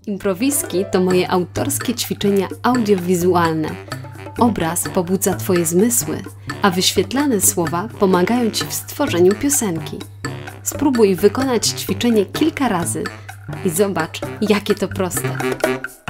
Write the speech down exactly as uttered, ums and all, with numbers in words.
Improwiski to moje autorskie ćwiczenia audiowizualne. Obraz pobudza Twoje zmysły, a wyświetlane słowa pomagają Ci w stworzeniu piosenki. Spróbuj wykonać ćwiczenie kilka razy i zobacz, jakie to proste.